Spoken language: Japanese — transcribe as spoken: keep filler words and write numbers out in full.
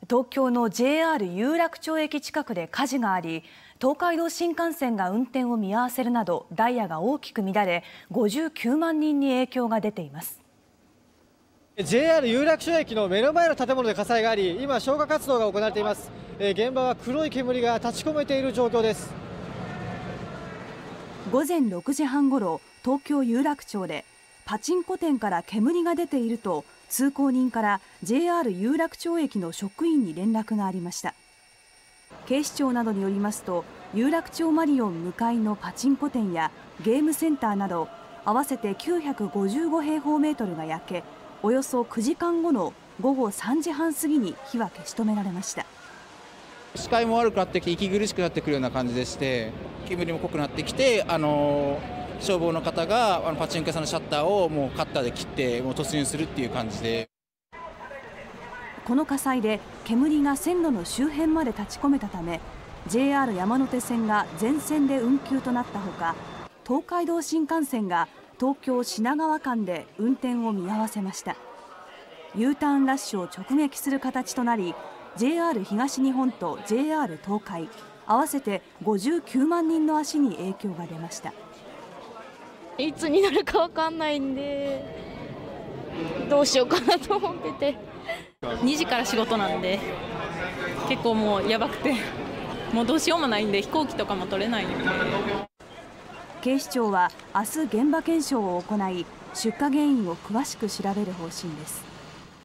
東京の ジェイアール 有楽町駅近くで火事があり、東海道新幹線が運転を見合わせるなどダイヤが大きく乱れ、ごじゅうきゅうまんにんに影響が出ています。 ジェイアール 有楽町駅の目の前の建物で火災があり、今消火活動が行われています。現場は黒い煙が立ち込めている状況です。 午前ろくじはんごろ、東京有楽町でパチンコ店から煙が出ていると通行人から ジェイアール 有楽町駅の職員に連絡がありました。警視庁などによりますと、有楽町マリオン向かいのパチンコ店やゲームセンターなど合わせてきゅうひゃくごじゅうご平方メートルが焼け、およそくじかんごの午後さんじはん過ぎに火は消し止められました。 視界も悪くなってきて息苦しくなってくるような感じでして、煙も濃くなってきて、あの消防の方があのパチンコ屋さんのシャッターをもうカッターで切ってもう突入するっていう感じで。 この火災で煙が線路の周辺まで立ち込めたため、 ジェイアール 山手線が全線で運休となったほか、東海道新幹線が東京品川間で運転を見合わせました。 U ターンラッシュを直撃する形となり、 ジェイアール 東日本と ジェイアール 東海合わせてごじゅうきゅうまんにんの足に影響が出ました。 いつになるかわかんないんで、どうしようかなと思ってて。 にじから仕事なんで結構もうやばくて、もうどうしようもないんで飛行機とかも取れないんで。 警視庁は明日現場検証を行い、出火原因を詳しく調べる方針です。